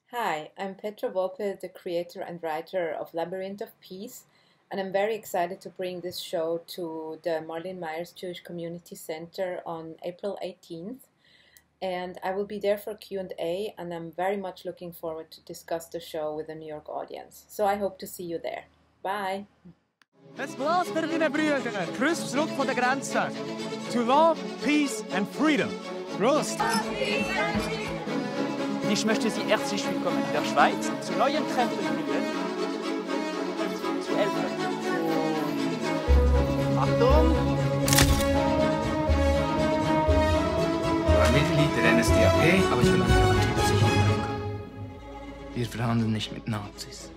Hi, I'm Petra Volpe, the creator and writer of Labyrinth of Peace, and I'm very excited to bring this show to the Marlene Myers Jewish Community Center on April 18th. And I will be there for Q&A, and I'm very much looking forward to discuss the show with the New York audience. So I hope to see you there. Bye! Es bläst, meine Brüder, grüßt zurück von der Grenze. To love, peace and freedom. Prost! Ich möchte Sie herzlich willkommen in der Schweiz zu neuen Treffenbühnen zu helfen. Und Achtung! Ich war Mitglied der NSDAP, aber ich will eine Garantie, dass ich hier bleiben kann. Wir verhandeln nicht mit Nazis.